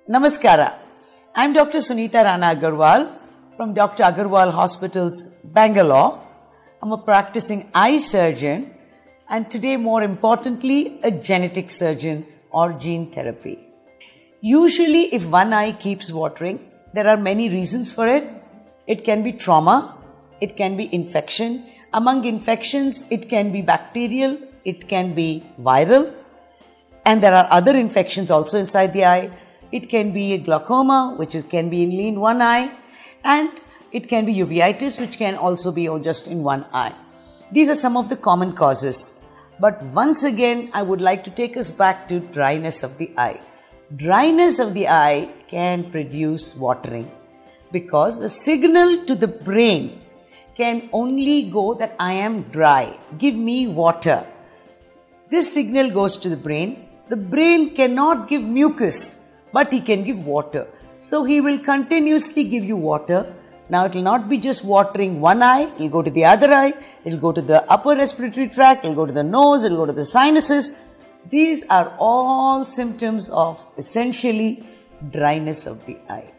Namaskara. I'm Dr. Sunita Rana Agarwal from Dr. Agarwal Hospitals, Bangalore. I'm a practicing eye surgeon and today, more importantly, a genetic surgeon or gene therapy. Usually, if one eye keeps watering, there are many reasons for it. It can be trauma, it can be infection. Among infections, it can be bacterial, it can be viral, and there are other infections also inside the eye. It can be a glaucoma, which can be only in one eye, and it can be uveitis, which can also be just in one eye. These are some of the common causes. But once again, I would like to take us back to dryness of the eye. Dryness of the eye can produce watering because the signal to the brain can only go that I am dry, give me water. This signal goes to the brain. The brain cannot give mucus, but he can give water. So he will continuously give you water. Now it will not be just watering one eye, it will go to the other eye, it will go to the upper respiratory tract, it will go to the nose, it will go to the sinuses. These are all symptoms of essentially dryness of the eye.